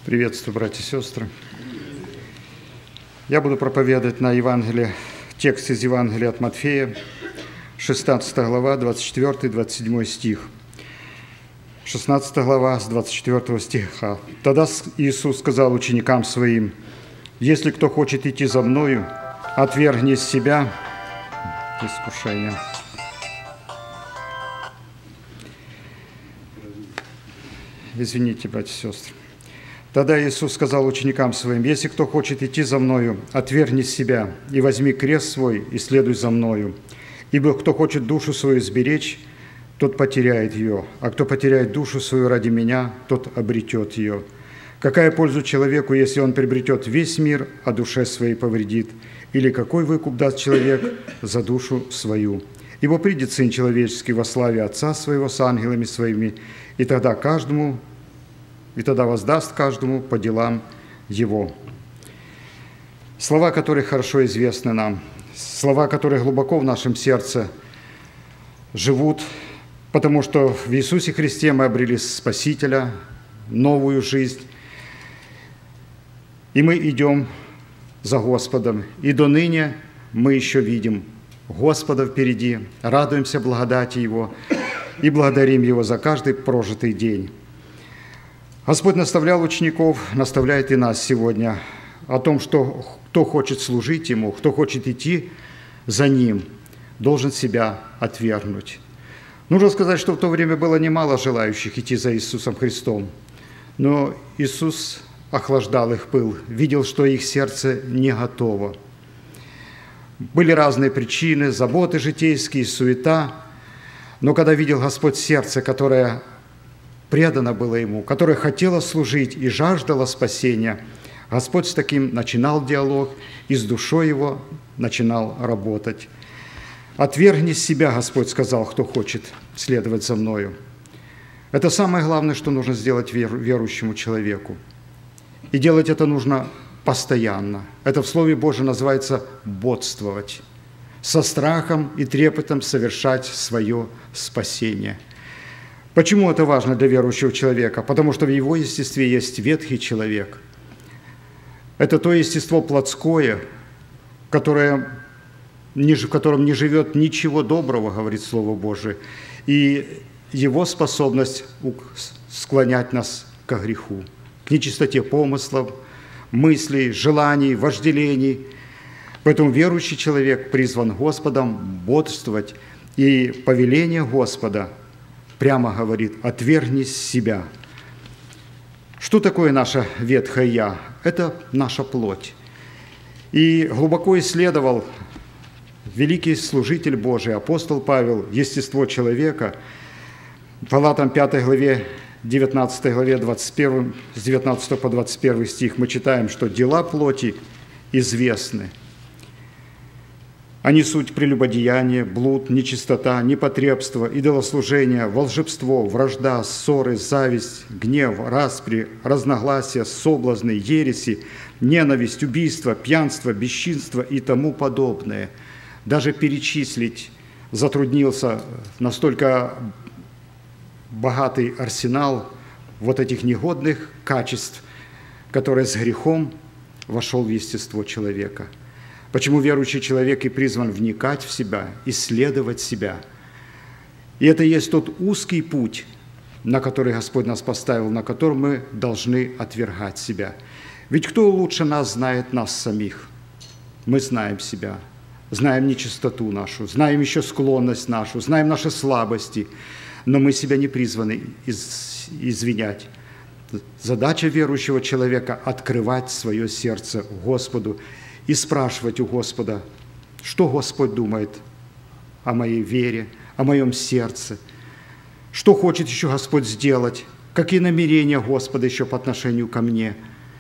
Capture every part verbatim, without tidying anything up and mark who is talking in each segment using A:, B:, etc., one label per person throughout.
A: Приветствую, братья и сестры. Я буду проповедовать на Евангелие, текст из Евангелия от Матфея, шестнадцатая глава, двадцать четвёртый — двадцать седьмой стих. шестнадцатая глава, с двадцать четвёртого стиха. «Тогда Иисус сказал ученикам Своим: если кто хочет идти за Мною, отвергни себя». Искушение. Извините, братья и сестры. Тогда Иисус сказал ученикам Своим: «Если кто хочет идти за Мною, отвергни себя и возьми крест свой и следуй за Мною. Ибо кто хочет душу свою сберечь, тот потеряет ее, а кто потеряет душу свою ради Меня, тот обретет ее. Какая польза человеку, если он приобретет весь мир, а душе своей повредит? Или какой выкуп даст человек за душу свою? Ибо придет Сын Человеческий во славе Отца Своего с ангелами Своими, и тогда каждому и тогда воздаст каждому по делам его». Слова, которые хорошо известны нам, слова, которые глубоко в нашем сердце живут, потому что в Иисусе Христе мы обрели Спасителя, новую жизнь, и мы идем за Господом, и до ныне мы еще видим Господа впереди, радуемся благодати Его и благодарим Его за каждый прожитый день. Господь наставлял учеников, наставляет и нас сегодня о том, что кто хочет служить Ему, кто хочет идти за Ним, должен себя отвергнуть. Нужно сказать, что в то время было немало желающих идти за Иисусом Христом, но Иисус охлаждал их пыл, видел, что их сердце не готово. Были разные причины, заботы житейские, суета, но когда видел Господь сердце, которое предано было Ему, которое хотело служить и жаждало спасения, Господь с таким начинал диалог и с душой его начинал работать. «Отвергни себя, Господь сказал, кто хочет следовать за Мною». Это самое главное, что нужно сделать верующему человеку. И делать это нужно постоянно. Это в Слове Божьем называется «бодствовать», со страхом и трепетом совершать свое спасение. Почему это важно для верующего человека? Потому что в его естестве есть ветхий человек. Это то естество плотское, которое, в котором не живет ничего доброго, говорит Слово Божие, и его способность склонять нас ко греху, к нечистоте помыслов, мыслей, желаний, вожделений. Поэтому верующий человек призван Господом бодрствовать, и повеление Господа прямо говорит: «Отвергни себя». Что такое наше ветхое «я»? Это наша плоть. И глубоко исследовал великий служитель Божий, апостол Павел, естество человека. В Галатам пятой главе, девятнадцатой главе, двадцать первым, с девятнадцатого по двадцать первый стих мы читаем, что дела плоти известны. Они суть прелюбодеяние, блуд, нечистота, непотребство, идолослужение, волшебство, вражда, ссоры, зависть, гнев, распри, разногласия, соблазны, ереси, ненависть, убийство, пьянство, бесчинство и тому подобное. Даже перечислить затруднился, настолько богатый арсенал вот этих негодных качеств, которые с грехом вошел в естество человека. Почему верующий человек и призван вникать в себя, исследовать себя. И это и есть тот узкий путь, на который Господь нас поставил, на котором мы должны отвергать себя. Ведь кто лучше нас знает нас самих? Мы знаем себя, знаем нечистоту нашу, знаем еще склонность нашу, знаем наши слабости, но мы себя не призваны из, извинять. Задача верующего человека – открывать свое сердце Господу и спрашивать у Господа, что Господь думает о моей вере, о моем сердце, что хочет еще Господь сделать, какие намерения Господа еще по отношению ко мне.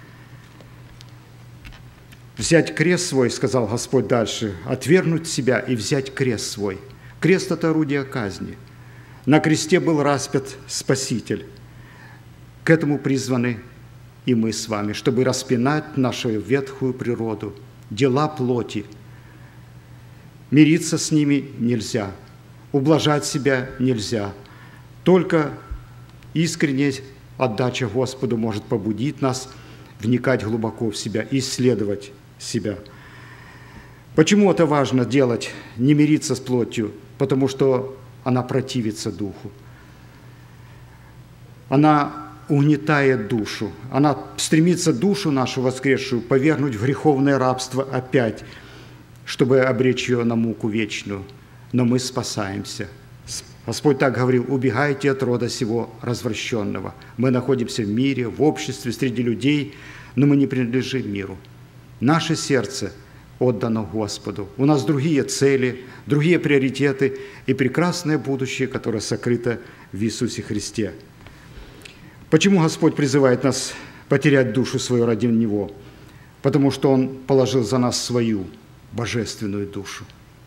A: «Взять крест свой, — сказал Господь дальше, — отвергнуть себя и взять крест свой». Крест – это орудие казни. На кресте был распят Спаситель. К этому призваны и мы с вами, чтобы распинать нашу ветхую природу, дела плоти. Мириться с ними нельзя, ублажать себя нельзя. Только искренне отдача Господу может побудить нас вникать глубоко в себя, исследовать себя. Почему это важно делать, не мириться с плотью? Потому что она противится духу. Она угнетает душу. Она стремится душу нашу воскресшую повергнуть в греховное рабство опять, чтобы обречь ее на муку вечную. Но мы спасаемся. Господь так говорил: убегайте от рода сего развращенного. Мы находимся в мире, в обществе, среди людей, но мы не принадлежим миру. Наше сердце отдано Господу. У нас другие цели, другие приоритеты и прекрасное будущее, которое сокрыто в Иисусе Христе. Почему Господь призывает нас потерять душу свою ради Него? Потому что Он положил за нас свою божественную душу.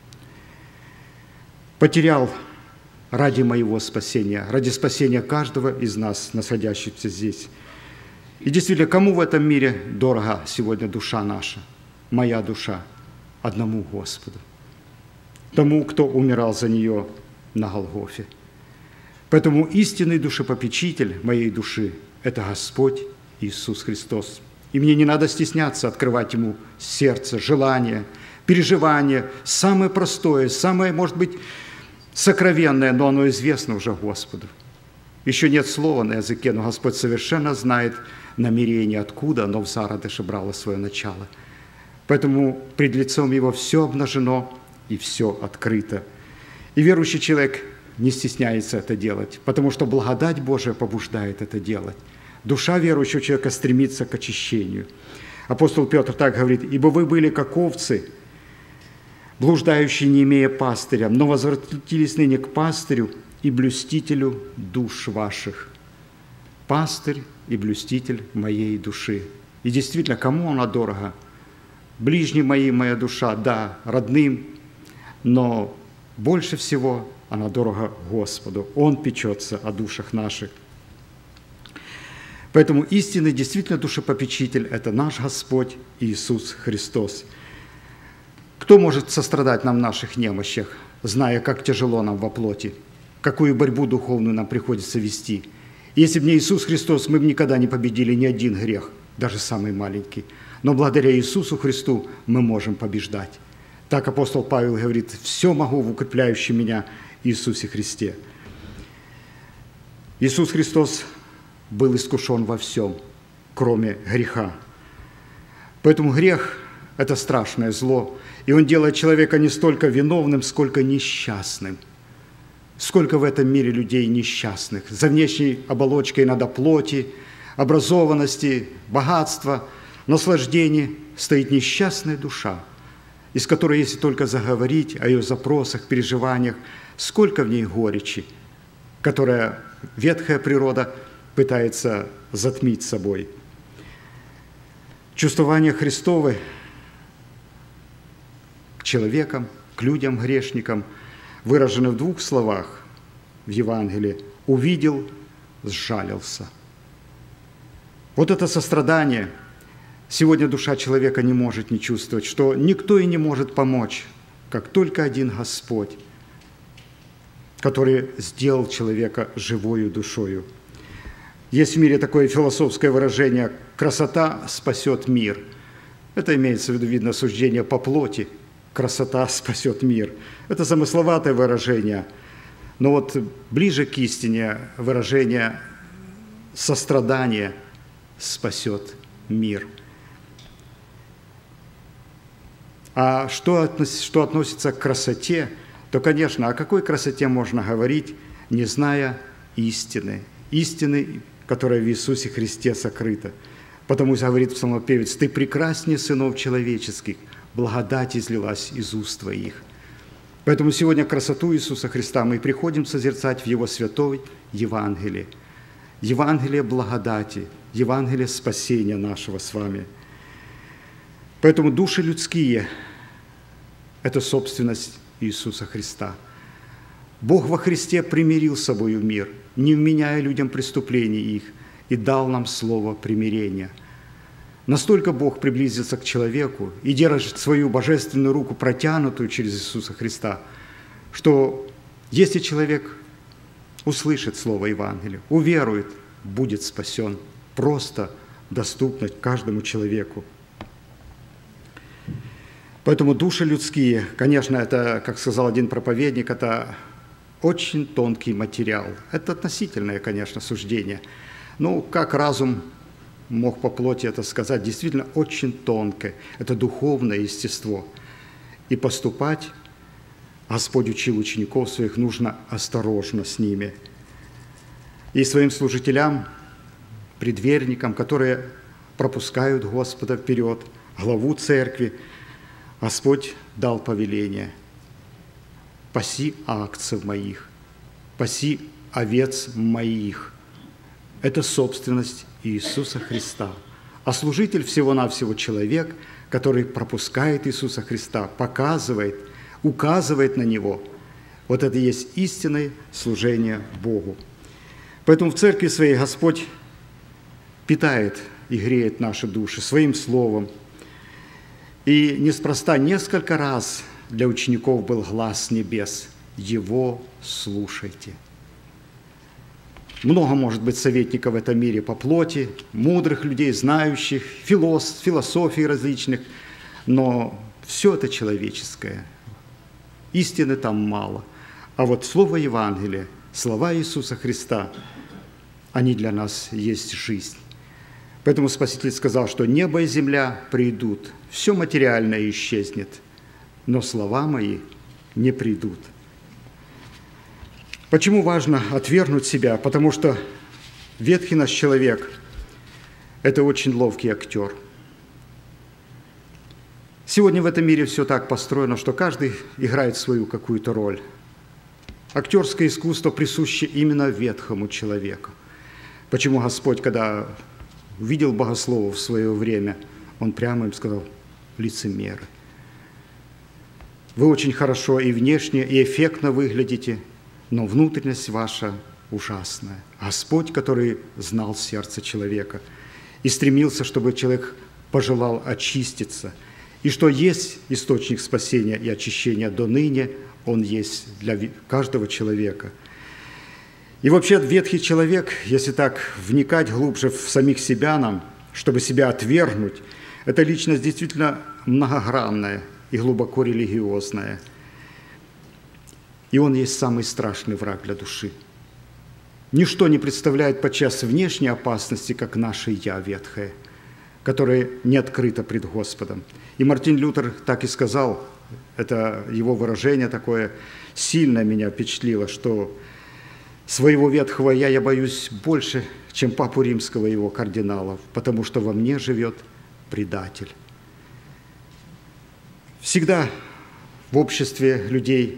A: Потерял ради моего спасения, ради спасения каждого из нас, находящихся здесь. И действительно, кому в этом мире дорога сегодня душа наша? Моя душа одному Господу, тому, кто умирал за нее на Голгофе. Поэтому истинный душепопечитель моей души – это Господь Иисус Христос. И мне не надо стесняться открывать Ему сердце, желание, переживание, самое простое, самое, может быть, сокровенное, но оно известно уже Господу. Еще нет слова на языке, но Господь совершенно знает намерение, откуда оно в зародыше брало свое начало. Поэтому пред лицом Его все обнажено и все открыто. И верующий человек не стесняется это делать, потому что благодать Божия побуждает это делать. Душа верующего человека стремится к очищению. Апостол Петр так говорит: «Ибо вы были как овцы, блуждающие, не имея пастыря, но возвратились ныне к пастырю и блюстителю душ ваших». Пастырь и блюститель моей души. И действительно, кому она дорога? Ближним моим моя душа, да, родным, но больше всего она дорога Господу. Он печется о душах наших. Поэтому истинный, действительно душепопечитель – это наш Господь Иисус Христос. Кто может сострадать нам в наших немощах, зная, как тяжело нам во плоти, какую борьбу духовную нам приходится вести? Если бы не Иисус Христос, мы бы никогда не победили ни один грех, даже самый маленький. Но благодаря Иисусу Христу мы можем побеждать. Так апостол Павел говорит: «Все могу в укрепляющем меня Иисусе Христе». Иисус Христос был искушен во всем, кроме греха. Поэтому грех – это страшное зло, и он делает человека не столько виновным, сколько несчастным. Сколько в этом мире людей несчастных, за внешней оболочкой надо плоти, образованности, богатства, наслаждений стоит несчастная душа, из которой, если только заговорить о ее запросах, переживаниях, сколько в ней горечи, которая ветхая природа пытается затмить собой. Чувствования Христовы к человекам, к людям, грешникам выражены в двух словах в Евангелии: «увидел, сжалился». Вот это сострадание сегодня душа человека не может не чувствовать, что никто и не может помочь, как только один Господь, который сделал человека живою душою. Есть в мире такое философское выражение: «красота спасет мир». Это имеется в виду, видно, суждение по плоти. «Красота спасет мир». Это замысловатое выражение, но вот ближе к истине выражение «сострадание спасет мир». А что, что относится к красоте, то, конечно, о какой красоте можно говорить, не зная истины, истины, которая в Иисусе Христе сокрыта. Потому что говорит псалмопевец: «Ты прекраснее сынов человеческих, благодать излилась из уст твоих». Поэтому сегодня красоту Иисуса Христа мы приходим созерцать в Его святой Евангелии. Евангелие благодати, Евангелие спасения нашего с вами. Поэтому души людские – это собственность Иисуса Христа. Бог во Христе примирил с собою мир, не вменяя людям преступлений их, и дал нам слово примирения. Настолько Бог приблизился к человеку и держит свою божественную руку, протянутую через Иисуса Христа, что если человек услышит слово Евангелия, уверует, будет спасен. Просто доступно каждому человеку. Поэтому души людские, конечно, это, как сказал один проповедник, это очень тонкий материал. Это относительное, конечно, суждение. Ну, как разум мог по плоти это сказать, действительно очень тонкое. Это духовное естество. И поступать, Господь учил учеников своих, нужно осторожно с ними. И своим служителям, предверникам, которые пропускают Господа вперед, главу церкви, Господь дал повеление: «Паси акцев моих, паси овец моих». Это собственность Иисуса Христа. А служитель всего-навсего человек, который пропускает Иисуса Христа, показывает, указывает на Него. Вот это и есть истинное служение Богу. Поэтому в церкви своей Господь питает и греет наши души своим словом. И неспроста несколько раз для учеников был глас с небес: «Его слушайте». Много может быть советников в этом мире по плоти, мудрых людей, знающих, филос, философий различных, но все это человеческое. Истины там мало. А вот слово Евангелия, слова Иисуса Христа, они для нас есть жизнь. Поэтому Спаситель сказал, что небо и земля придут, все материальное исчезнет, но слова мои не придут. Почему важно отвергнуть себя? Потому что ветхий наш человек – это очень ловкий актер. Сегодня в этом мире все так построено, что каждый играет свою какую-то роль. Актерское искусство присуще именно ветхому человеку. Почему Господь, когда увидел богословов в свое время, Он прямо им сказал: лицемеры. Вы очень хорошо и внешне, и эффектно выглядите, но внутренность ваша ужасная. Господь, который знал сердце человека и стремился, чтобы человек пожелал очиститься, и что есть источник спасения и очищения до ныне, он есть для каждого человека. И вообще ветхий человек, если так вникать глубже в самих себя нам, чтобы себя отвергнуть, эта личность действительно многогранная и глубоко религиозная. И он есть самый страшный враг для души. Ничто не представляет подчас внешней опасности, как наше «я» ветхое, которое не открыто пред Господом. И Мартин Лютер так и сказал, это его выражение такое сильно меня впечатлило, что своего ветхого «я» я боюсь больше, чем папу римского и его кардиналов, потому что во мне живет предатель. Всегда в обществе людей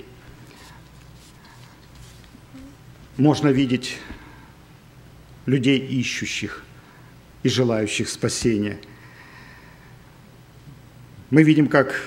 A: можно видеть людей, ищущих и желающих спасения. Мы видим, как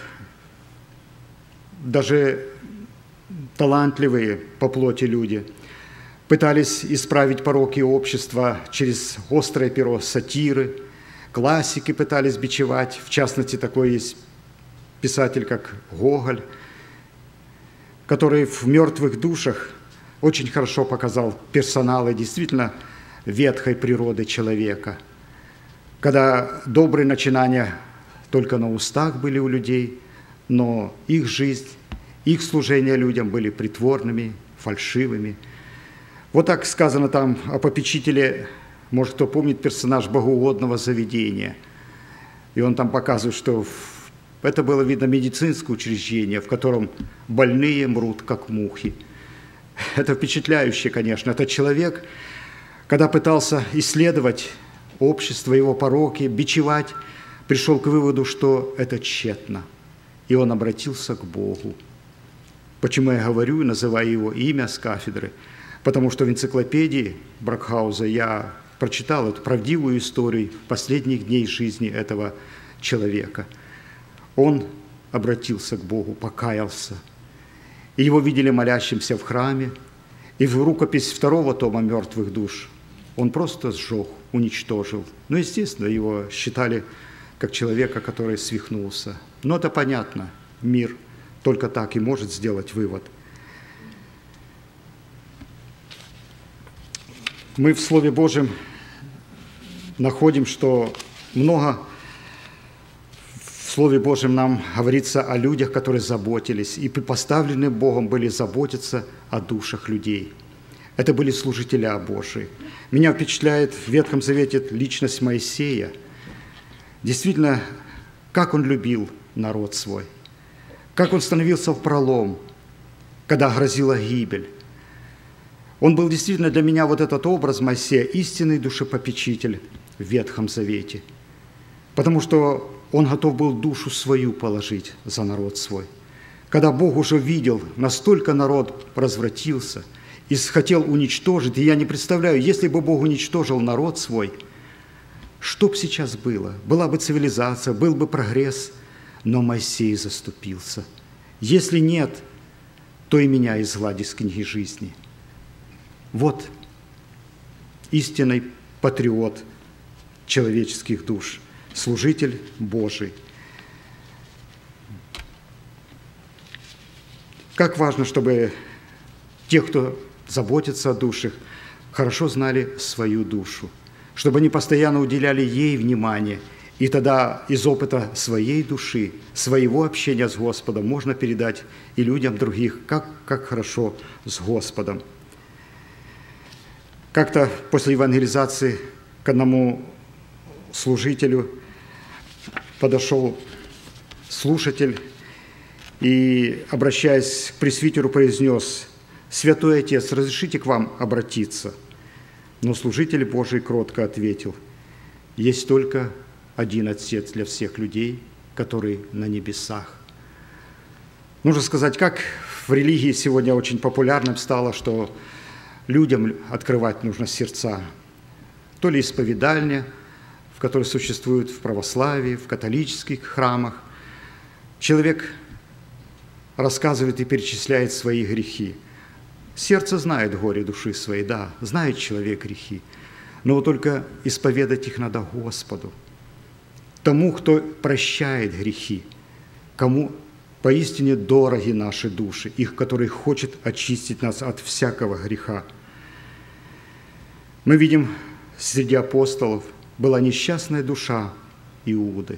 A: даже талантливые по плоти люди пытались исправить пороки общества через острое перо сатиры, классики пытались бичевать, в частности, такой есть писатель, как Гоголь, который в «Мертвых душах» очень хорошо показал персоналы действительно ветхой природы человека, когда добрые начинания только на устах были у людей, но их жизнь, их служение людям были притворными, фальшивыми. Вот так сказано там о попечителе, может, кто помнит персонаж богоугодного заведения. И он там показывает, что это было, видно, медицинское учреждение, в котором больные мрут, как мухи. Это впечатляюще, конечно. Этот человек, когда пытался исследовать общество, его пороки, бичевать, пришел к выводу, что это тщетно. И он обратился к Богу. Почему я говорю и называю его имя с кафедры? Потому что в энциклопедии Брокхауза я прочитал эту правдивую историю последних дней жизни этого человека. Он обратился к Богу, покаялся. И его видели молящимся в храме. И в рукопись второго тома «Мертвых душ» он просто сжег, уничтожил. Ну, естественно, его считали как человека, который свихнулся. Но это понятно, мир только так и может сделать вывод. мы в Слове Божьем находим, что много в Слове Божьем нам говорится о людях, которые заботились и поставлены Богом были заботиться о душах людей. Это были служителя Божии. Меня впечатляет в Ветхом Завете личность Моисея. Действительно, как он любил народ свой, как он становился в пролом, когда грозила гибель. Он был действительно для меня вот этот образ Моисея, истинный душепопечитель в Ветхом Завете, потому что он готов был душу свою положить за народ свой. Когда Бог уже видел, настолько народ развратился и хотел уничтожить, и я не представляю, если бы Бог уничтожил народ свой, что бы сейчас было? Была бы цивилизация, был бы прогресс, но Моисей заступился. Если нет, то и меня изгладь из книги жизни. Вот истинный патриот человеческих душ, служитель Божий. Как важно, чтобы те, кто заботится о душах, хорошо знали свою душу, чтобы они постоянно уделяли ей внимание, и тогда из опыта своей души, своего общения с Господом можно передать и людям других, как, как хорошо с Господом. Как-то после евангелизации к одному служителю подошел слушатель и, обращаясь к пресвитеру, произнес: «Святой Отец, разрешите к вам обратиться?» Но служитель Божий кротко ответил: «Есть только один Отец для всех людей, который на небесах». Нужно сказать, как в религии сегодня очень популярным стало, что людям открывать нужно сердца. То ли исповедальня, в которой существует в православии, в католических храмах. Человек рассказывает и перечисляет свои грехи. Сердце знает горе души своей, да, знает человек грехи, но вот только исповедать их надо Господу, тому, кто прощает грехи, кому поистине дороги наши души, их, который хочет очистить нас от всякого греха. Мы видим, среди апостолов была несчастная душа Иуды.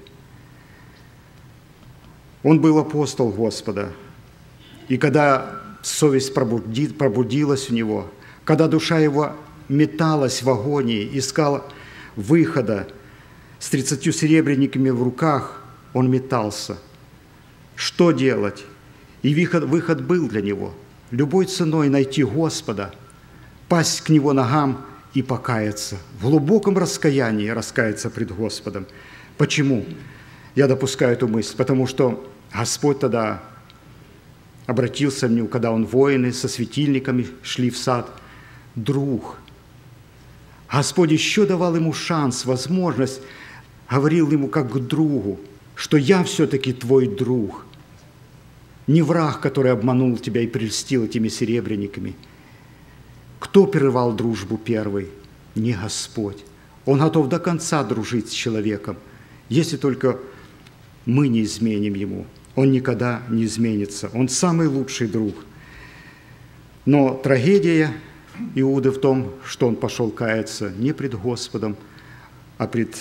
A: Он был апостол Господа, и когда совесть пробудилась в него, когда душа его металась в агонии, искала выхода, с тридцатью серебряниками в руках он метался. Что делать? И выход, выход был для него. Любой ценой найти Господа, пасть к Него ногам и покаяться, в глубоком раскаянии раскаяться пред Господом. Почему я допускаю эту мысль? Потому что Господь тогда обратился к нему, когда он воины со светильниками шли в сад. Друг. Господь еще давал ему шанс, возможность, говорил ему как к другу, что я все-таки твой друг. Не враг, который обманул тебя и прельстил этими серебряниками. Кто прервал дружбу первый? Не Господь. Он готов до конца дружить с человеком, если только мы не изменим ему. Он никогда не изменится. Он самый лучший друг. Но трагедия Иуды в том, что он пошел каяться не пред Господом, а пред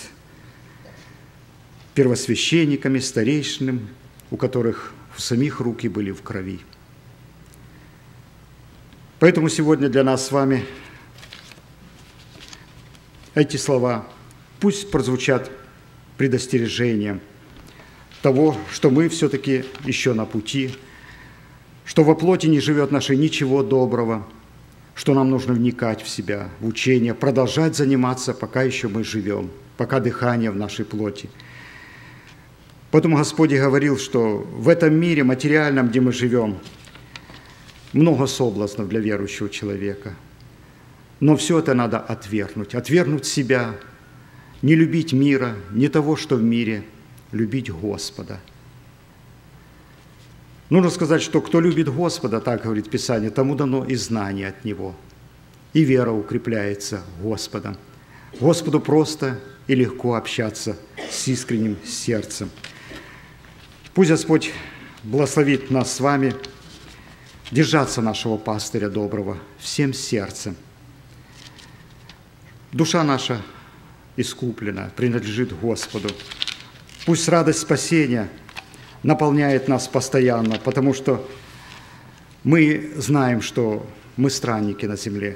A: первосвященниками, старейшинами, у которых в самих руки были в крови. Поэтому сегодня для нас с вами эти слова пусть прозвучат предостережением того, что мы все-таки еще на пути, что во плоти не живет нашей ничего доброго, что нам нужно вникать в себя, в учение, продолжать заниматься, пока еще мы живем, пока дыхание в нашей плоти. Поэтому Господь говорил, что в этом мире материальном, где мы живем, много соблазнов для верующего человека. Но все это надо отвергнуть, отвергнуть себя, не любить мира, не того, что в мире, любить Господа. Нужно сказать, что кто любит Господа, так говорит Писание, тому дано и знание от Него, и вера укрепляется Господом. Господу просто и легко общаться с искренним сердцем. Пусть Господь благословит нас с вами держаться нашего пастыря доброго всем сердцем. Душа наша искуплена, принадлежит Господу. Пусть радость спасения наполняет нас постоянно, потому что мы знаем, что мы странники на земле,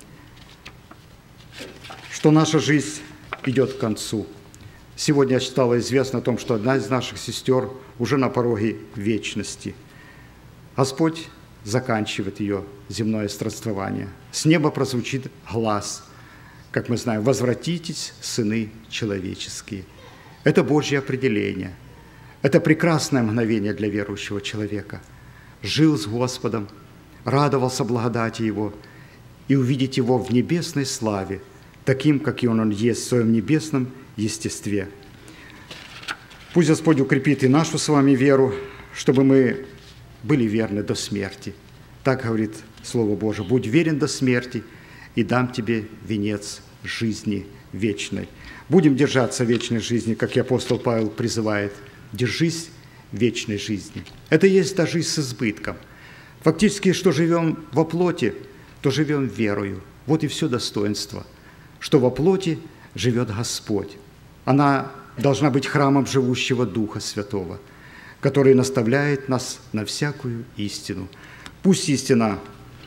A: что наша жизнь идет к концу. Сегодня стало известно о том, что одна из наших сестер уже на пороге вечности. Господь заканчивает ее земное странствование. С неба прозвучит глас, как мы знаем: «Возвратитесь, сыны человеческие». Это Божье определение. Это прекрасное мгновение для верующего человека. Жил с Господом, радовался благодати Его, и увидеть Его в небесной славе, таким, каким Он есть в Своем небесном естестве. Пусть Господь укрепит и нашу с вами веру, чтобы мы были верны до смерти. Так говорит Слово Божие: «Будь верен до смерти, и дам тебе венец жизни вечной». Будем держаться вечной жизни, как и апостол Павел призывает. Держись вечной жизни. Это есть даже и с избытком. Фактически, что живем во плоти, то живем верою. Вот и все достоинство, что во плоти живет Господь. Она должна быть храмом живущего Духа Святого, который наставляет нас на всякую истину. Пусть истина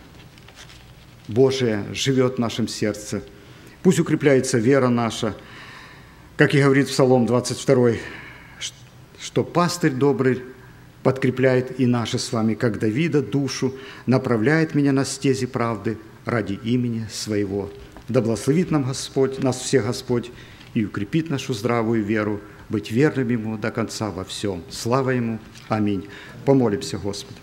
A: Божия живет в нашем сердце, пусть укрепляется вера наша, как и говорит Псалом двадцать второй, что пастырь добрый подкрепляет и наши с вами, как Давида, душу, направляет меня на стези правды ради имени Своего. Да благословит нам Господь, нас всех Господь, и укрепит нашу здравую веру, быть верным Ему до конца во всем. Слава Ему. Аминь. Помолимся Господу.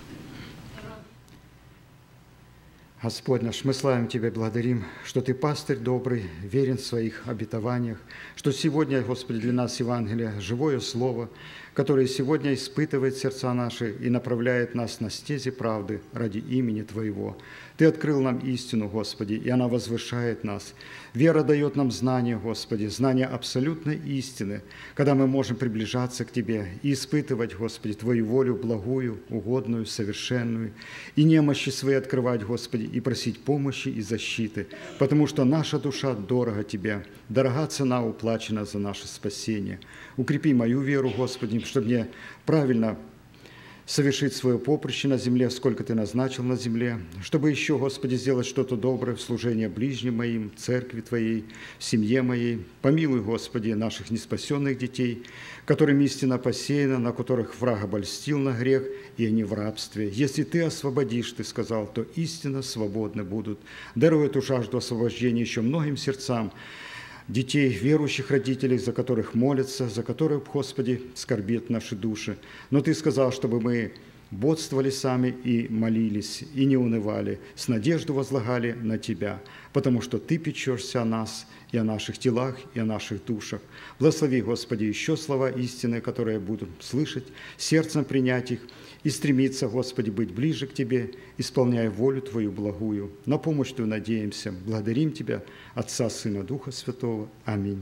A: Господь наш, мы славим Тебя, благодарим, что Ты пастырь добрый, верен в своих обетованиях, что сегодня, Господи, для нас Евангелие – живое Слово, которое сегодня испытывает сердца наши и направляет нас на стези правды ради имени Твоего. Ты открыл нам истину, Господи, и она возвышает нас. Вера дает нам знание, Господи, знание абсолютной истины, когда мы можем приближаться к Тебе и испытывать, Господи, Твою волю благую, угодную, совершенную, и немощи свои открывать, Господи, и просить помощи и защиты, потому что наша душа дорога Тебе, дорога цена уплачена за наше спасение. Укрепи мою веру, Господи, чтобы мне правильно совершить свое поприще на земле, сколько Ты назначил на земле, чтобы еще, Господи, сделать что-то доброе в служении ближним моим, церкви Твоей, семье моей. Помилуй, Господи, наших неспасенных детей, которым истина посеяна, на которых враг обольстил на грех, и они в рабстве. Если Ты освободишь, Ты сказал, то истинно свободны будут. Даруй эту жажду освобождения еще многим сердцам, детей, верующих родителей, за которых молятся, за которых, Господи, скорбят наши души. Но Ты сказал, чтобы мы бодствовали сами и молились, и не унывали, с надеждой возлагали на Тебя, потому что Ты печешься о нас и о наших телах, и о наших душах. Благослови, Господи, еще слова истины, которые я буду слышать, сердцем принять их, и стремиться, Господи, быть ближе к Тебе, исполняя волю Твою благую. На помощь Твою надеемся. Благодарим Тебя, Отца, Сына, Духа Святого. Аминь.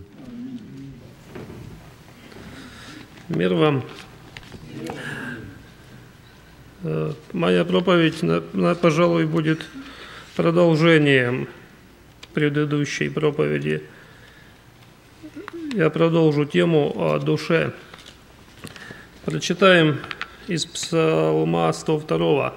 B: Мир вам. Моя проповедь, пожалуй, будет продолжением предыдущей проповеди. Я продолжу тему о душе. Прочитаем из Псалма сто два,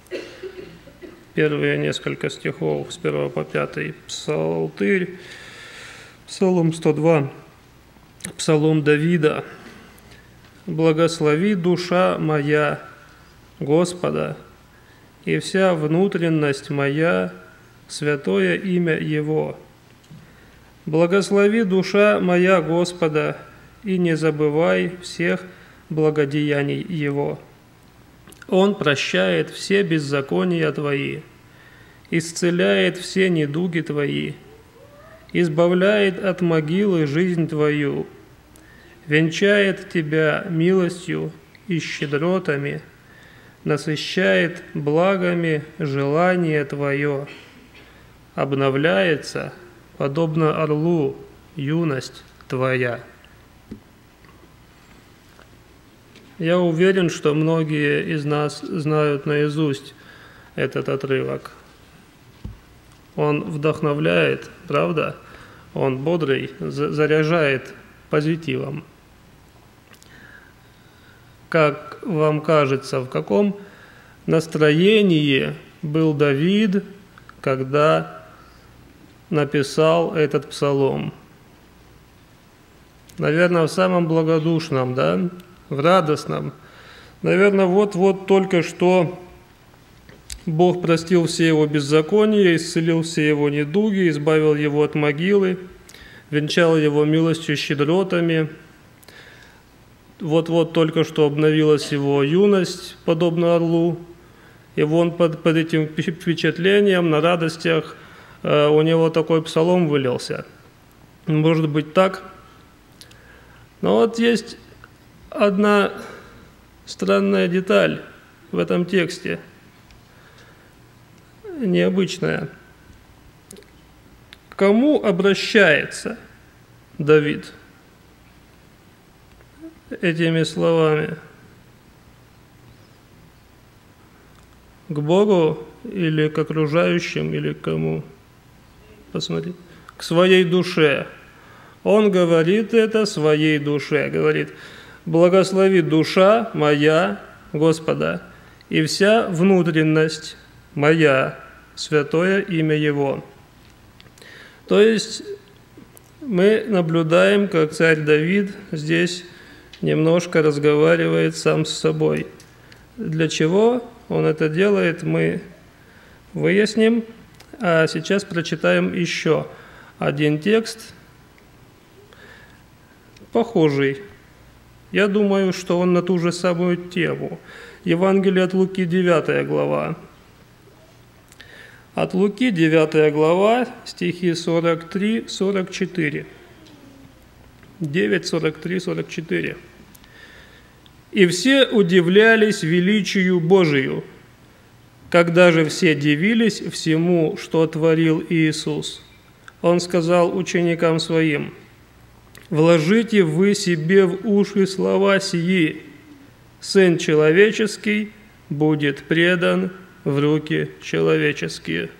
B: первые несколько стихов с первого по пятый. Псалтырь, Псалом сто два, Псалом Давида. «Благослови, душа моя, Господа, и вся внутренность моя, святое имя Его. Благослови, душа моя, Господа, и не забывай всех благодеяний Его. Он прощает все беззакония Твои, исцеляет все недуги Твои, избавляет от могилы жизнь Твою, венчает Тебя милостью и щедротами, насыщает благами желание Твое, обновляется, подобно орлу, юность Твоя». Я уверен, что многие из нас знают наизусть этот отрывок. Он вдохновляет, правда? он бодрый, заряжает позитивом. Как вам кажется, в каком настроении был Давид, когда написал этот псалом? Наверное, в самом благодушном, да, в радостном. Наверное, вот-вот только что Бог простил все его беззакония, исцелил все его недуги, избавил его от могилы, венчал его милостью и щедротами. Вот-вот только что обновилась его юность, подобно орлу. И вон под, под этим впечатлением, на радостях, э, у него такой псалом вылился. Может быть так? Но вот есть одна странная деталь в этом тексте, необычная. К кому обращается Давид этими словами? К Богу или к окружающим, или к кому? Посмотрите. К своей душе. Он говорит это своей душе. Говорит: «Благослови душа моя Господа, и вся внутренность моя, святое имя Его». То есть мы наблюдаем, как царь Давид здесь немножко разговаривает сам с собой. Для чего он это делает, мы выясним. А сейчас прочитаем еще один текст, похожий. Я думаю, что он на ту же самую тему. Евангелие от Луки, девятая глава. От Луки, девятая глава, стихи сорок три сорок четыре. девять, сорок три, сорок четыре. «И все удивлялись величию Божию, когда же все дивились всему, что творил Иисус. Он сказал ученикам своим: вложите вы себе в уши слова сии, Сын человеческий будет предан в руки человеческие».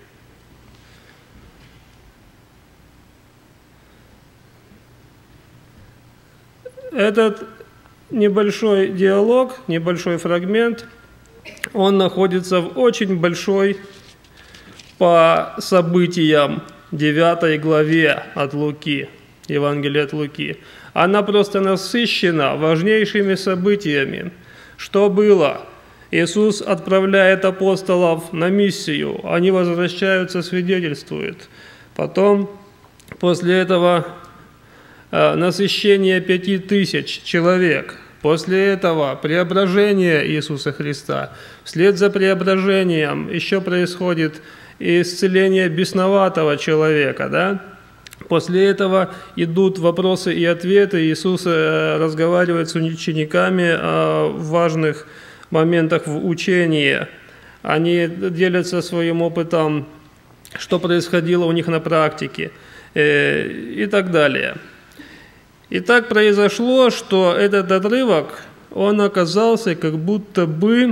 B: Этот небольшой диалог, небольшой фрагмент, он находится в очень большой по событиям девятой главе от Луки, Евангелие от Луки. Она просто насыщена важнейшими событиями. Что было? Иисус отправляет апостолов на миссию, они возвращаются, свидетельствуют. Потом, после этого, насыщение пяти тысяч человек. После этого преображение Иисуса Христа. Вслед за преображением еще происходит исцеление бесноватого человека. Да? После этого идут вопросы и ответы. Иисус разговаривает с учениками о важных моментах в учении. Они делятся своим опытом, что происходило у них на практике и так далее. И так произошло, что этот отрывок, он оказался как будто бы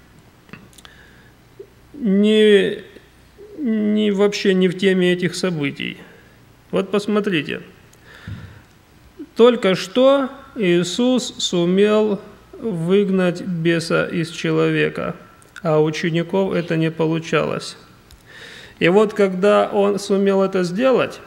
B: не, не, вообще не в теме этих событий. Вот посмотрите. Только что Иисус сумел выгнать беса из человека, а у учеников это не получалось. И вот когда он сумел это сделать,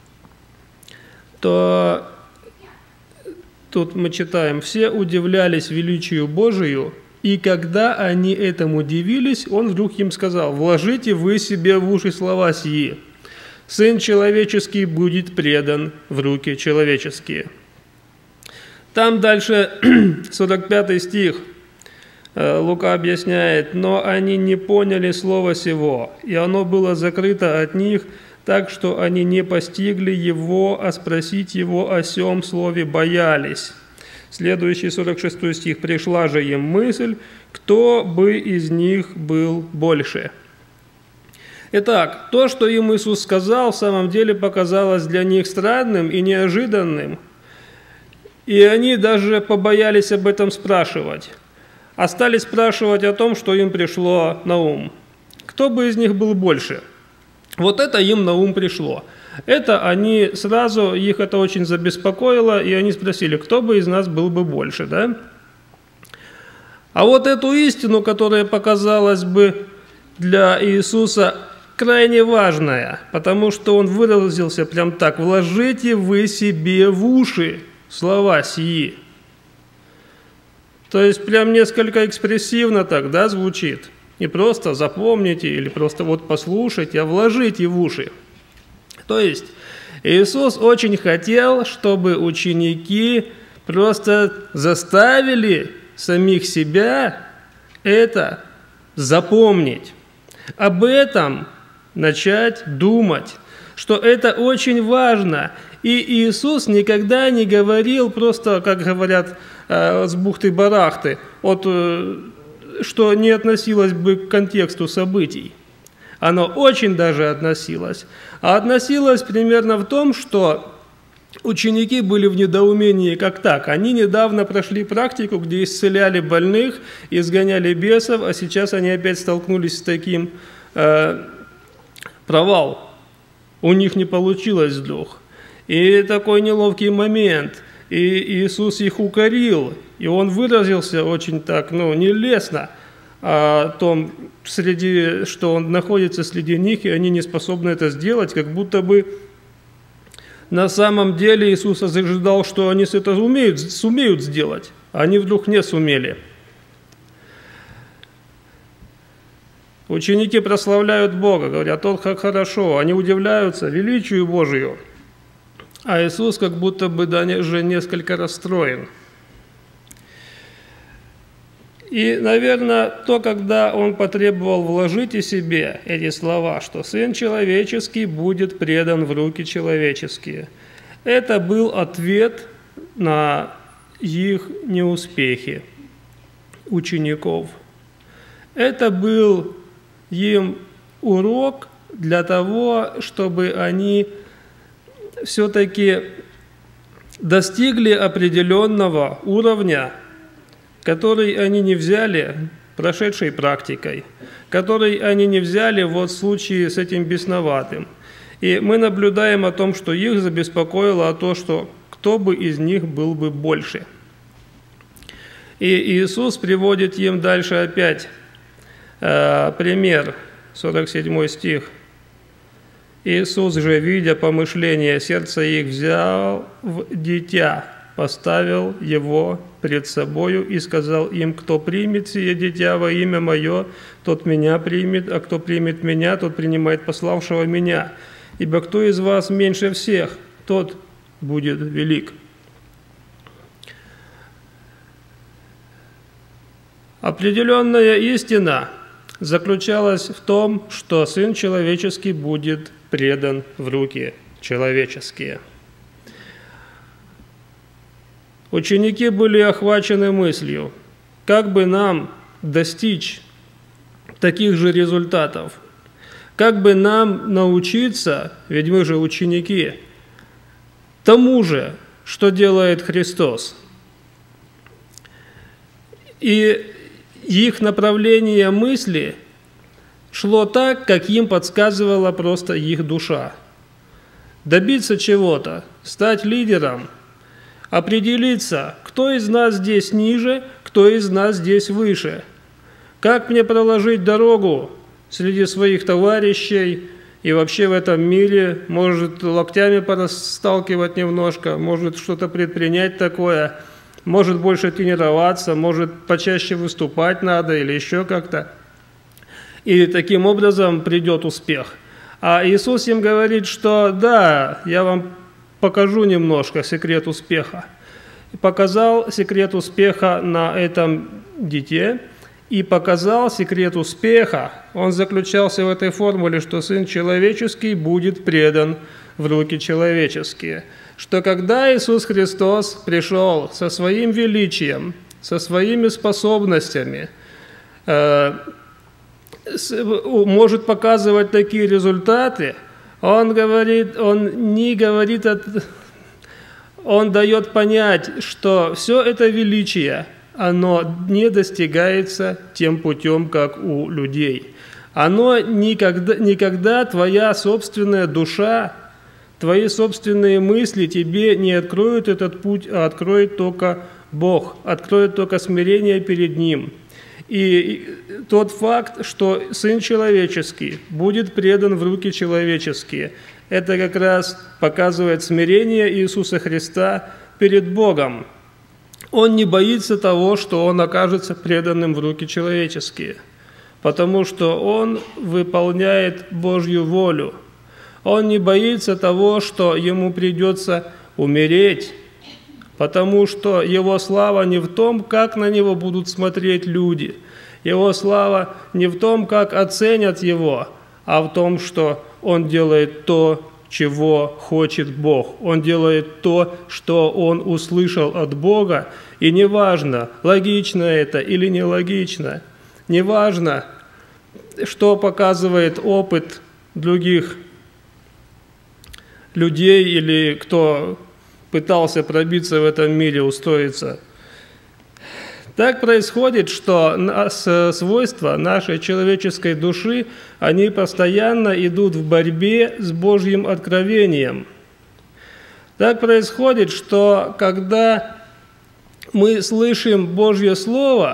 B: то тут мы читаем: «Все удивлялись величию Божию, и когда они этому дивились, он вдруг им сказал: вложите вы себе в уши слова сии, Сын человеческий будет предан в руки человеческие». Там дальше сорок пятый стих, Лука объясняет: «Но они не поняли слова сего, и оно было закрыто от них, так что они не постигли его, а спросить его о сем слове боялись». Следующий сорок шестой стих: «Пришла же им мысль, кто бы из них был больше». Итак, то, что им Иисус сказал, в самом деле показалось для них странным и неожиданным, и они даже побоялись об этом спрашивать, а стали спрашивать о том, что им пришло на ум. Кто бы из них был больше? Вот это им на ум пришло. Это они сразу, их это очень забеспокоило, и они спросили, кто бы из нас был бы больше, да? А вот эту истину, которая показалась бы для Иисуса крайне важная, потому что он выразился прям так: «Вложите вы себе в уши слова сии». То есть прям несколько экспрессивно так, да, звучит. Не просто запомните или просто вот послушайте, а вложите в уши. То есть Иисус очень хотел, чтобы ученики просто заставили самих себя это запомнить, об этом начать думать, что это очень важно. И Иисус никогда не говорил просто, как говорят, с бухты-барахты, от, что не относилось бы к контексту событий. Оно очень даже относилось. А относилось примерно в том, что ученики были в недоумении, как так. Они недавно прошли практику, где исцеляли больных, изгоняли бесов, а сейчас они опять столкнулись с таким э, провал. У них не получилось вдруг. И такой неловкий момент. И Иисус их укорил, и Он выразился очень так, ну, нелестно о том, среди, что Он находится среди них, и они не способны это сделать, как будто бы на самом деле Иисус ожидал, что они это умеют, сумеют сделать, а они вдруг не сумели. Ученики прославляют Бога, говорят: «О, как хорошо», они удивляются величию Божию. А Иисус как будто бы даже несколько расстроен. И, наверное, то, когда Он потребовал «вложите себе» эти слова, что Сын Человеческий будет предан в руки человеческие, это был ответ на их неуспехи учеников. Это был им урок для того, чтобы они все-таки достигли определенного уровня, который они не взяли прошедшей практикой, который они не взяли вот в случае с этим бесноватым. И мы наблюдаем о том, что их забеспокоило то, что кто бы из них был бы больше. И Иисус приводит им дальше опять э, пример, сорок седьмой стих. «Иисус же, видя помышления сердца их, взял в дитя, поставил его пред собою и сказал им: кто примет сие дитя во имя мое, тот меня примет, а кто примет меня, тот принимает пославшего меня. Ибо кто из вас меньше всех, тот будет велик». Определенная истина заключалась в том, что Сын Человеческий будет предан в руки человеческие. Ученики были охвачены мыслью, как бы нам достичь таких же результатов, как бы нам научиться, ведь мы же ученики, тому же, что делает Христос. И их направление мысли шло так, как им подсказывала просто их душа. Добиться чего-то, стать лидером, определиться, кто из нас здесь ниже, кто из нас здесь выше. Как мне проложить дорогу среди своих товарищей и вообще в этом мире, может, локтями порасталкивать немножко, может, что-то предпринять такое, может, больше тренироваться, может, почаще выступать надо или еще как-то. И таким образом придет успех. А Иисус им говорит, что да, я вам покажу немножко секрет успеха. Показал секрет успеха на этом дите и показал секрет успеха. Он заключался в этой формуле, что Сын Человеческий будет предан в руки человеческие. Что когда Иисус Христос пришел со своим величием, со своими способностями, э, может показывать такие результаты, он говорит, он не говорит, он дает понять, что все это величие, оно не достигается тем путем, как у людей. Оно никогда, никогда твоя собственная душа Твои собственные мысли тебе не откроют этот путь, а откроет только Бог, откроет только смирение перед Ним. И тот факт, что Сын Человеческий будет предан в руки человеческие, это как раз показывает смирение Иисуса Христа перед Богом. Он не боится того, что Он окажется преданным в руки человеческие, потому что Он выполняет Божью волю. Он не боится того, что Ему придется умереть, потому что Его слава не в том, как на Него будут смотреть люди. Его слава не в том, как оценят Его, а в том, что Он делает то, чего хочет Бог. Он делает то, что Он услышал от Бога, и неважно, логично это или нелогично, неважно, что показывает опыт других людей или кто пытался пробиться в этом мире, устроиться. Так происходит, что свойства нашей человеческой души, они постоянно идут в борьбе с Божьим откровением. Так происходит, что когда мы слышим Божье Слово,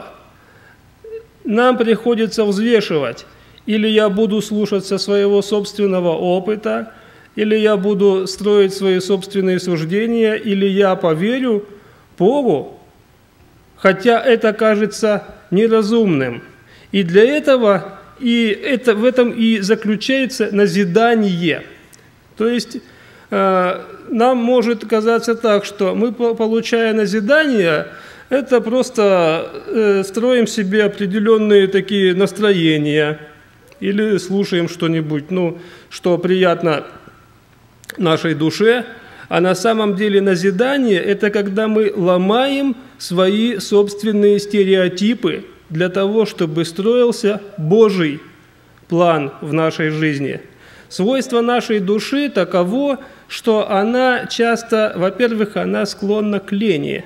B: нам приходится взвешивать, или я буду слушаться своего собственного опыта, или я буду строить свои собственные суждения, или я поверю Богу, хотя это кажется неразумным. И для этого, и это, в этом и заключается назидание. То есть э, нам может казаться так, что мы, получая назидание, это просто э, строим себе определенные такие настроения или слушаем что-нибудь, ну, что приятно нашей душе. А на самом деле назидание – это когда мы ломаем свои собственные стереотипы для того, чтобы строился Божий план в нашей жизни. Свойство нашей души таково, что она часто, во-первых, она склонна к лени,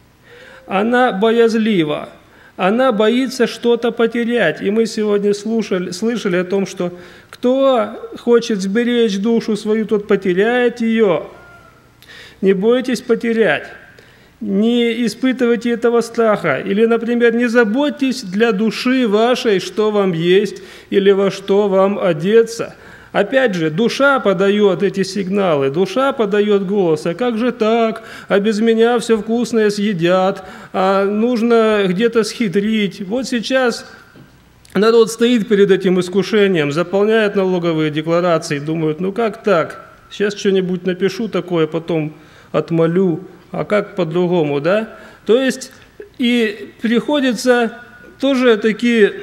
B: она боязлива, она боится что-то потерять. И мы сегодня слушали, слышали о том, что кто хочет сберечь душу свою, тот потеряет ее. Не бойтесь потерять, не испытывайте этого страха. Или, например, не заботьтесь для души вашей, что вам есть или во что вам одеться. Опять же, душа подает эти сигналы, душа подает голос. А как же так? А без меня все вкусное съедят, а нужно где-то схитрить. Вот сейчас народ стоит перед этим искушением, заполняет налоговые декларации, думают, ну как так? Сейчас что-нибудь напишу такое, потом отмолю, а как по-другому, да? То есть и приходится тоже такие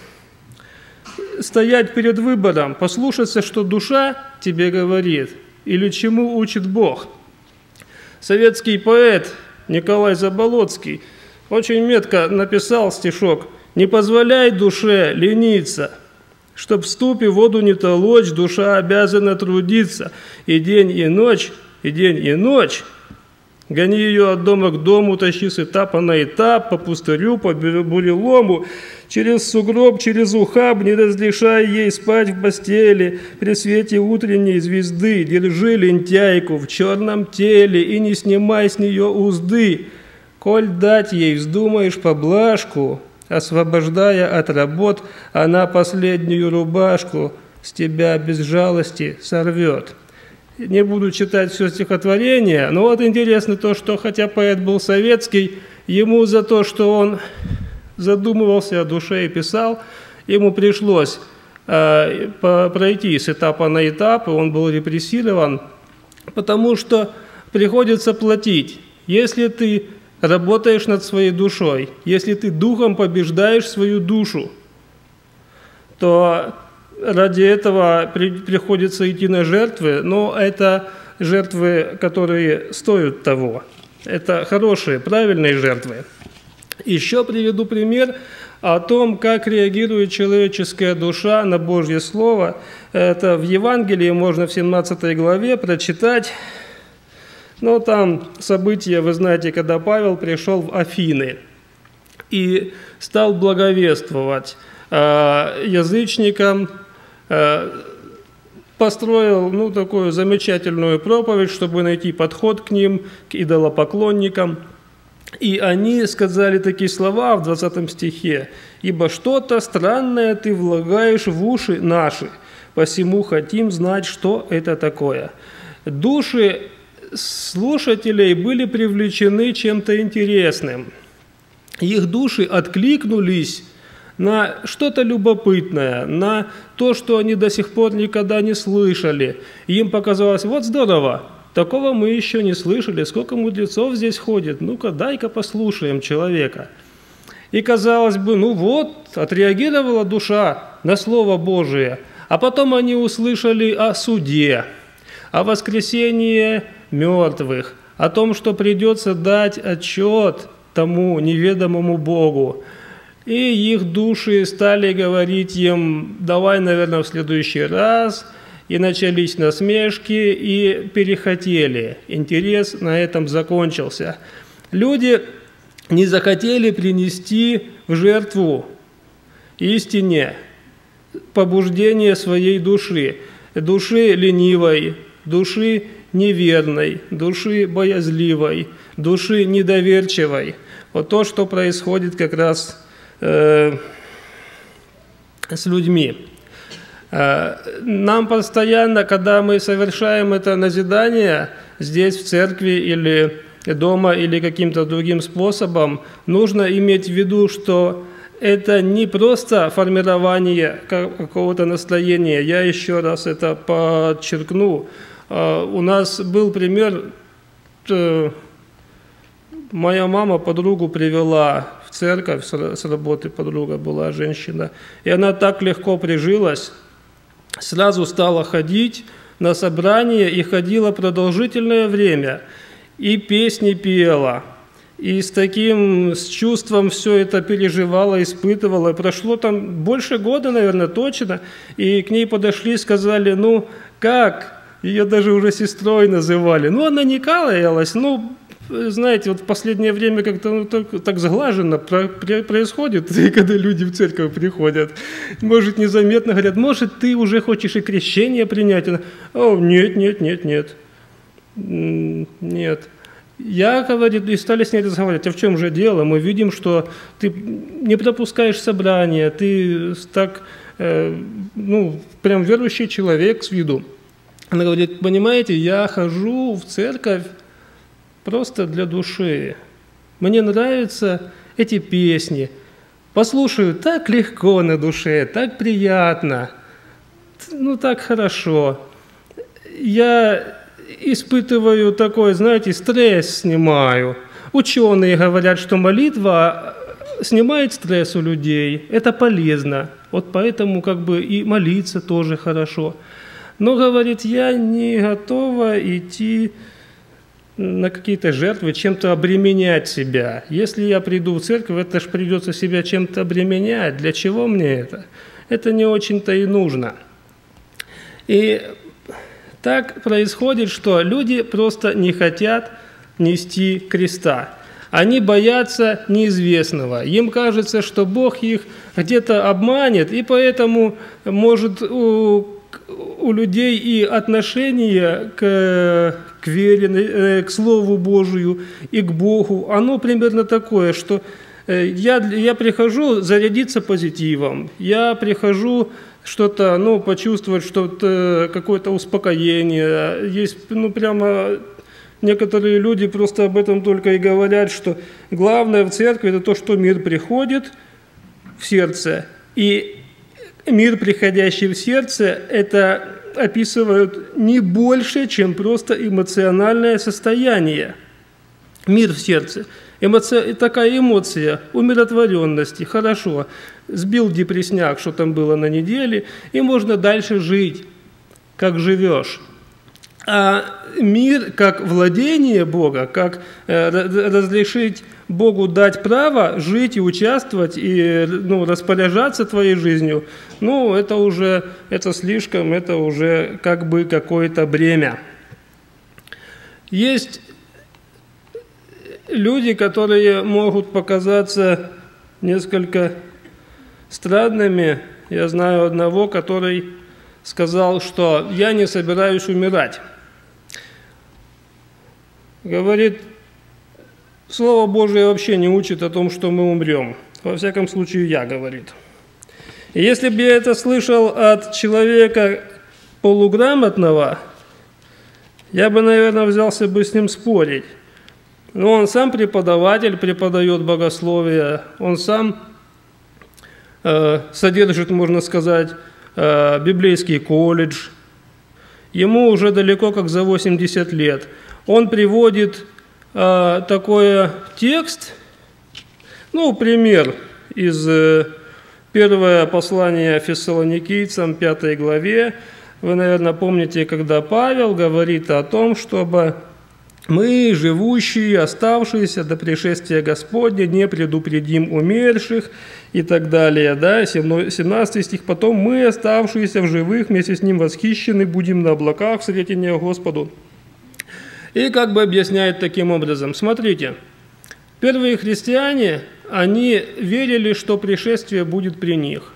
B: стоять перед выбором, послушаться, что душа тебе говорит, или чему учит Бог. Советский поэт Николай Заболоцкий очень метко написал стишок: «Не позволяй душе лениться, чтоб в ступе воду не толочь, душа обязана трудиться, и день, и ночь, и день, и ночь. Гони ее от дома к дому, тащи с этапа на этап, по пустырю, по бурелому, через сугроб, через ухаб, не разрешай ей спать в постели, при свете утренней звезды, держи лентяйку в черном теле и не снимай с нее узды. Коль дать ей вздумаешь поблажку, освобождая от работ, она последнюю рубашку с тебя без жалости сорвет». Не буду читать все стихотворение, но вот интересно то, что хотя поэт был советский, ему за то, что он задумывался о душе и писал, ему пришлось э, пройти с этапа на этап, и он был репрессирован, потому что приходится платить. Если ты работаешь над своей душой, если ты духом побеждаешь свою душу, то ради этого при, приходится идти на жертвы, но это жертвы, которые стоят того. Это хорошие, правильные жертвы. Еще приведу пример о том, как реагирует человеческая душа на Божье Слово. Это в Евангелии можно в семнадцатой главе прочитать. Но там события, вы знаете, когда Павел пришел в Афины и стал благовествовать язычникам построил, ну, такую замечательную проповедь, чтобы найти подход к ним, к идолопоклонникам. И они сказали такие слова в двадцатом стихе: «Ибо что-то странное ты влагаешь в уши наши, посему хотим знать, что это такое». Души слушателей были привлечены чем-то интересным. Их души откликнулись на что-то любопытное, на то, что они до сих пор никогда не слышали. И им показалось: вот здорово, такого мы еще не слышали, сколько мудрецов здесь ходит, ну-ка дай-ка послушаем человека. И казалось бы, ну вот, отреагировала душа на Слово Божие, а потом они услышали о суде, о воскресении мертвых, о том, что придется дать отчет тому неведомому Богу. И их души стали говорить им: давай, наверное, в следующий раз. И начались насмешки, и перехотели. Интерес на этом закончился. Люди не захотели принести в жертву истине побуждение своей души, души ленивой, души неверной, души боязливой, души недоверчивой. Вот то, что происходит как раз э, с людьми. Э, нам постоянно, когда мы совершаем это назидание здесь, в церкви или дома, или каким-то другим способом, нужно иметь в виду, что это не просто формирование какого-то настроения. Я еще раз это подчеркну. У нас был пример, моя мама подругу привела в церковь, с работы подруга была женщина, и она так легко прижилась, сразу стала ходить на собрания и ходила продолжительное время, и песни пела, и с таким с чувством все это переживала, испытывала. Прошло там больше года, наверное, точно, и к ней подошли и сказали: ну, как? Ее даже уже сестрой называли. Ну, она не каялась, ну, знаете, вот в последнее время как-то ну, так, так сглаженно про, про, происходит, когда люди в церковь приходят. Может, незаметно говорят: может, ты уже хочешь и крещение принять? Она: о, нет, нет, нет, нет. Нет. Я, говорит, и стали с ней разговаривать: а в чем же дело? Мы видим, что ты не пропускаешь собрания, ты так, э, ну, прям верующий человек с виду. Она говорит: понимаете, я хожу в церковь просто для души. Мне нравятся эти песни. Послушаю, так легко на душе, так приятно, ну так хорошо. Я испытываю такой, знаете, стресс снимаю. Ученые говорят, что молитва снимает стресс у людей. Это полезно. Вот поэтому как бы и молиться тоже хорошо. Но, говорит, я не готова идти на какие-то жертвы, чем-то обременять себя. Если я приду в церковь, это же придется себя чем-то обременять. Для чего мне это? Это не очень-то и нужно. И так происходит, что люди просто не хотят нести креста. Они боятся неизвестного. Им кажется, что Бог их где-то обманет, и поэтому может у у людей и отношение к, к вере, к Слову Божию и к Богу, оно примерно такое, что я, я прихожу зарядиться позитивом, я прихожу что-то, ну, почувствовать что-то, какое-то успокоение. Есть, ну, прямо некоторые люди просто об этом только и говорят, что главное в церкви – это то, что мир приходит в сердце, и мир, приходящий в сердце, это описывают не больше, чем просто эмоциональное состояние. Мир в сердце. Эмоци... Такая эмоция умиротворенности. Хорошо. Сбил депрессняк, что там было на неделе, и можно дальше жить, как живешь. А мир как владение Бога, как разрешить Богу дать право жить и участвовать, и ну, распоряжаться твоей жизнью, ну, это уже, это слишком, это уже как бы какое-то бремя. Есть люди, которые могут показаться несколько странными. Я знаю одного, который сказал, что я не собираюсь умирать. Говорит, Слово Божие вообще не учит о том, что мы умрем. Во всяком случае, я, говорит. И если бы я это слышал от человека полуграмотного, я бы, наверное, взялся бы с ним спорить. Но он сам преподаватель, преподает богословие, он сам э, содержит, можно сказать, э, библейский колледж. Ему уже далеко как за восемьдесят лет. Он приводит э, такой текст, ну, пример из э, первого послания Фессалоникийцам, пятой главе. Вы, наверное, помните, когда Павел говорит о том, чтобы мы, живущие, оставшиеся до пришествия Господня, не предупредим умерших и так далее. Да? семнадцатый стих. Потом мы, оставшиеся в живых, вместе с ним восхищены, будем на облаках в сретение Господу. И как бы объясняет таким образом. Смотрите, первые христиане, они верили, что пришествие будет при них.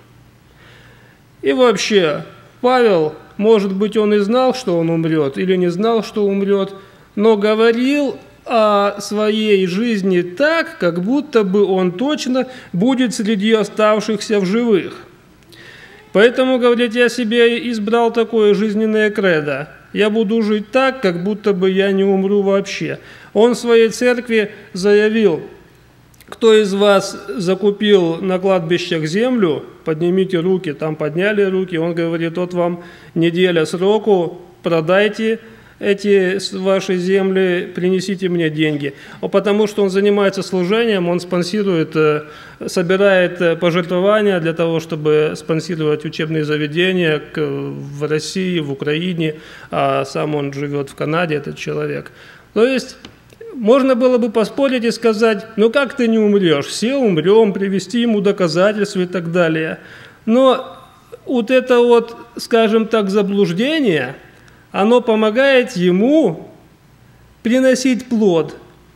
B: И вообще, Павел, может быть, он и знал, что он умрет, или не знал, что умрет, но говорил о своей жизни так, как будто бы он точно будет среди оставшихся в живых. Поэтому, говорит, я себе избрал такое жизненное кредо. Я буду жить так, как будто бы я не умру вообще. Он в своей церкви заявил: кто из вас закупил на кладбищах землю, поднимите руки. Там подняли руки. Он говорит: вот вам неделя сроку, продайте эти ваши земли, принесите мне деньги. Потому что он занимается служением, он спонсирует, собирает пожертвования для того, чтобы спонсировать учебные заведения в России, в Украине, а сам он живет в Канаде, этот человек. То есть можно было бы поспорить и сказать: ну как ты не умрешь, все умрем, привести ему доказательства и так далее. Но вот это вот, скажем так, заблуждение, оно помогает ему приносить плод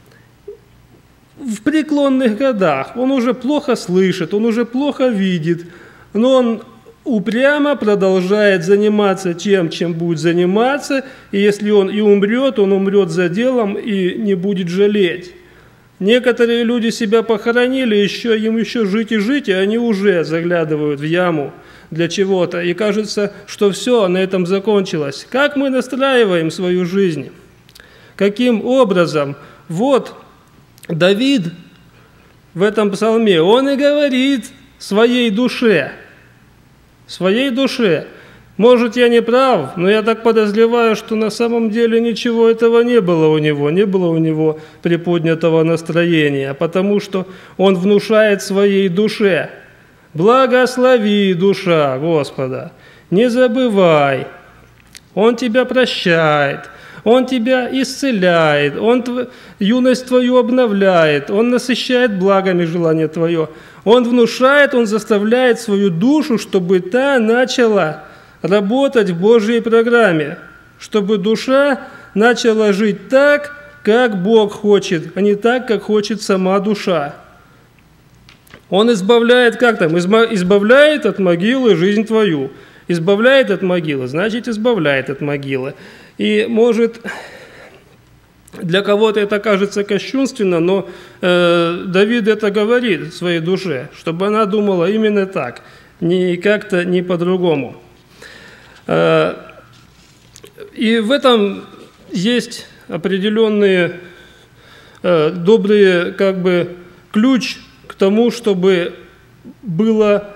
B: в преклонных годах. Он уже плохо слышит, он уже плохо видит, но он упрямо продолжает заниматься тем, чем будет заниматься, и если он и умрет, он умрет за делом и не будет жалеть. Некоторые люди себя похоронили, еще, им еще жить и жить, и они уже заглядывают в яму для чего-то, и кажется, что все, на этом закончилось. Как мы настраиваем свою жизнь? Каким образом? Вот Давид в этом псалме, он и говорит своей душе, своей душе. Может, я не прав, но я так подозреваю, что на самом деле ничего этого не было у него, не было у него приподнятого настроения, потому что он внушает своей душе: благослови, душа Господа, не забывай, Он тебя прощает, Он тебя исцеляет, Он тв... юность твою обновляет, Он насыщает благами желание твое. Он внушает, Он заставляет свою душу, чтобы та начала работать в Божьей программе, чтобы душа начала жить так, как Бог хочет, а не так, как хочет сама душа. Он избавляет, как там, избавляет от могилы жизнь твою. Избавляет от могилы, значит, избавляет от могилы. И, может, для кого-то это кажется кощунственно, но э, Давид это говорит своей душе, чтобы она думала именно так, не как-то не по-другому. Э, и в этом есть определенные э, добрые, как бы, ключ к тому, чтобы было,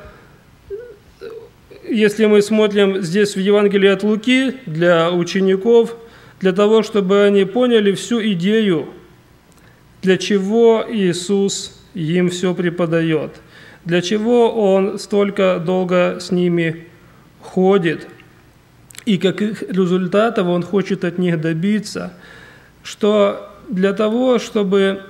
B: если мы смотрим здесь в Евангелии от Луки, для учеников, для того, чтобы они поняли всю идею, для чего Иисус им все преподает, для чего Он столько долго с ними ходит, и каких результатов Он хочет от них добиться, что для того, чтобы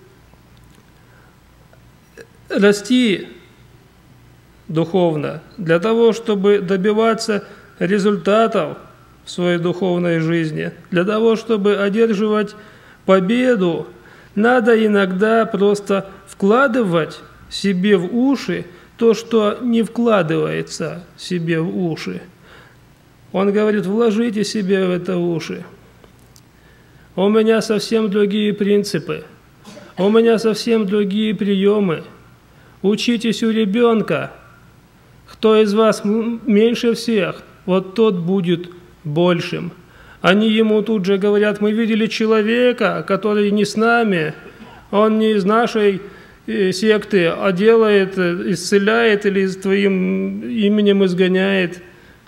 B: расти духовно, для того, чтобы добиваться результатов в своей духовной жизни, для того, чтобы одерживать победу, надо иногда просто вкладывать себе в уши то, что не вкладывается себе в уши. Он говорит, вложите себе в это уши. У меня совсем другие принципы. У меня совсем другие приемы. Учитесь у ребенка. Кто из вас меньше всех, вот тот будет большим. Они ему тут же говорят, мы видели человека, который не с нами, он не из нашей секты, а делает, исцеляет или с твоим именем изгоняет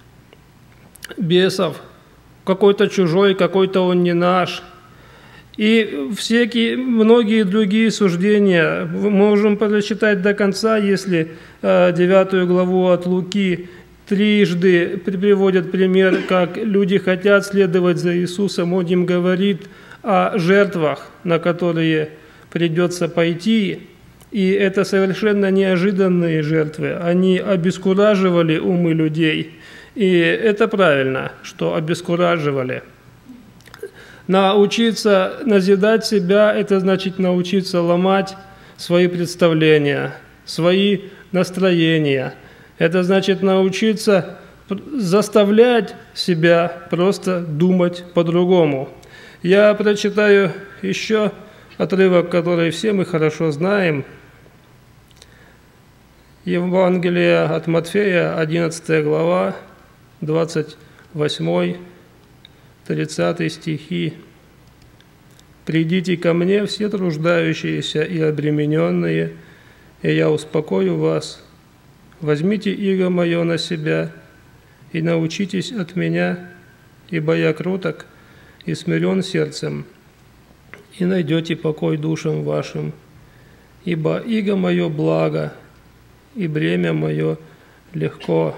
B: бесов. Какой-то чужой, какой-то он не наш. И всякие, многие другие суждения мы можем прочитать до конца, если девятую главу от Луки трижды приводят пример, как люди хотят следовать за Иисусом, Он им говорит о жертвах, на которые придется пойти, и это совершенно неожиданные жертвы, они обескураживали умы людей, и это правильно, что обескураживали. Научиться назидать себя – это значит научиться ломать свои представления, свои настроения. Это значит научиться заставлять себя просто думать по-другому. Я прочитаю еще отрывок, который все мы хорошо знаем. Евангелие от Матфея, одиннадцатая глава, двадцать восьмой тридцатый стихи. «Придите ко мне, все труждающиеся и обремененные, и я успокою вас. Возьмите иго мое на себя и научитесь от меня, ибо я кроток и смирен сердцем, и найдете покой душам вашим. Ибо иго мое благо, и бремя мое легко».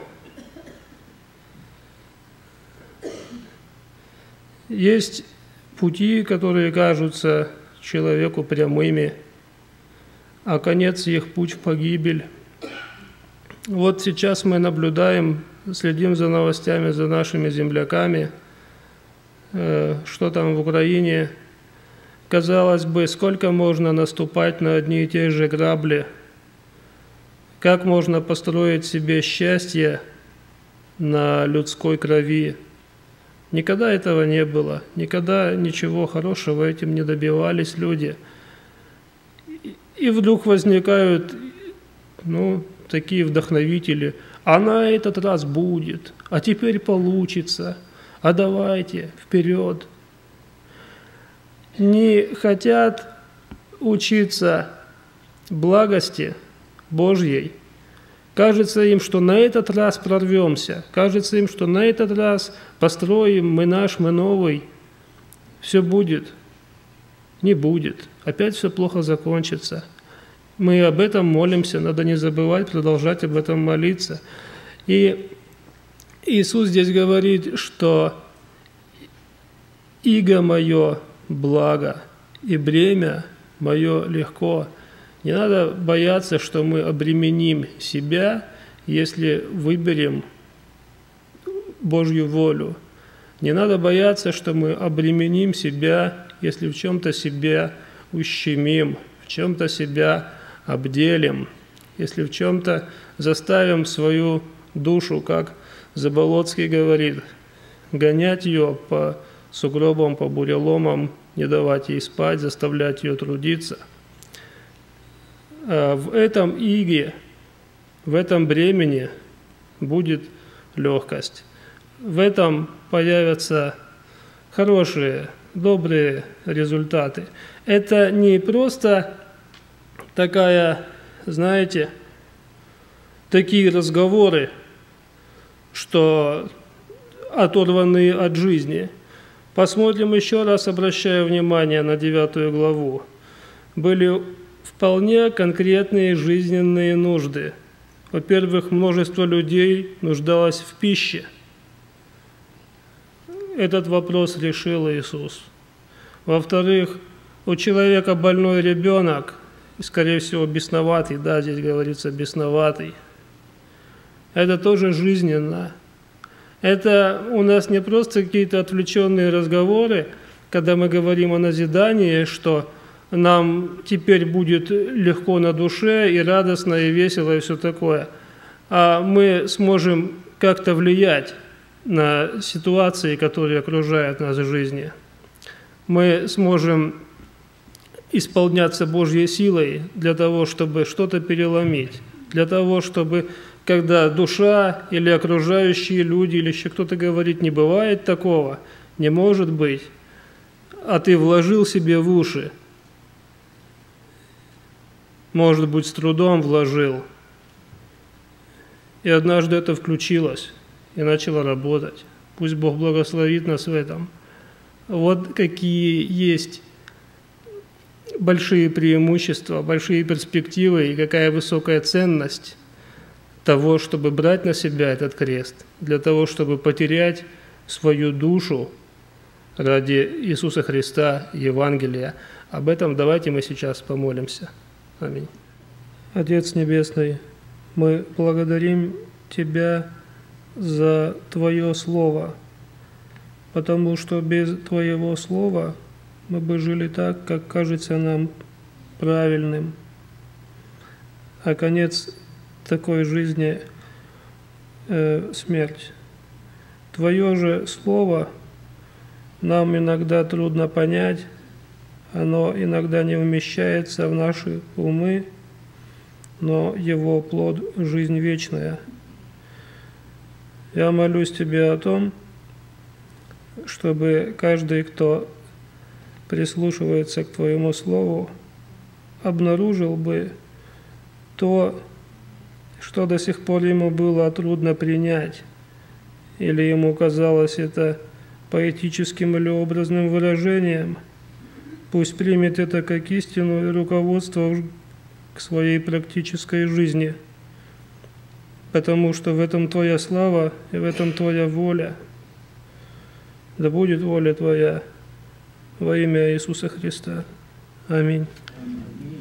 B: Есть пути, которые кажутся человеку прямыми, а конец их путь в погибель. Вот сейчас мы наблюдаем, следим за новостями, за нашими земляками, что там в Украине. Казалось бы, сколько можно наступать на одни и те же грабли? Как можно построить себе счастье на людской крови? Никогда этого не было, никогда ничего хорошего этим не добивались люди. И вдруг возникают, ну, такие вдохновители, а на этот раз будет, а теперь получится, а давайте, вперед. Не хотят учиться благости Божьей. Кажется им, что на этот раз прорвемся, кажется им, что на этот раз построим мы наш, мы новый, все будет. Не будет, опять все плохо закончится. Мы об этом молимся, надо не забывать, продолжать об этом молиться. И Иисус здесь говорит, что иго мое благо, и бремя мое легко. Не надо бояться, что мы обременим себя, если выберем Божью волю. Не надо бояться, что мы обременим себя, если в чем-то себя ущемим, в чем-то себя обделим, если в чем-то заставим свою душу, как Заболоцкий говорит, гонять ее по сугробам, по буреломам, не давать ей спать, заставлять ее трудиться. В этом иге, в этом бремени будет легкость. В этом появятся хорошие, добрые результаты. Это не просто такая, знаете, такие разговоры, что оторваны от жизни. Посмотрим еще раз, обращаю внимание на девятую главу. Были вполне конкретные жизненные нужды. Во-первых, множество людей нуждалось в пище. Этот вопрос решил Иисус. Во-вторых, у человека больной ребенок, скорее всего, бесноватый, да, здесь говорится бесноватый. Это тоже жизненно. Это у нас не просто какие-то отвлеченные разговоры, когда мы говорим о назидании, что нам теперь будет легко на душе и радостно, и весело, и все такое. А мы сможем как-то влиять на ситуации, которые окружают нас в жизни. Мы сможем исполняться Божьей силой для того, чтобы что-то переломить, для того, чтобы, когда душа или окружающие люди, или еще кто-то говорит, не бывает такого, не может быть, а ты вложил себе в уши, может быть, с трудом вложил, и однажды это включилось и начало работать. Пусть Бог благословит нас в этом. Вот какие есть большие преимущества, большие перспективы и какая высокая ценность того, чтобы брать на себя этот крест, для того, чтобы потерять свою душу ради Иисуса Христа, Евангелия. Об этом давайте мы сейчас помолимся. Аминь. Отец Небесный, мы благодарим Тебя за Твое Слово, потому что без Твоего Слова мы бы жили так, как кажется нам правильным. А конец такой жизни э, – смерть. Твое же Слово нам иногда трудно понять, оно иногда не умещается в наши умы, но его плод – жизнь вечная. Я молюсь Тебе о том, чтобы каждый, кто прислушивается к Твоему Слову, обнаружил бы то, что до сих пор ему было трудно принять, или ему казалось это поэтическим или образным выражением. Пусть примет это как истину и руководство к своей практической жизни, потому что в этом Твоя слава и в этом Твоя воля. Да будет воля Твоя во имя Иисуса Христа. Аминь.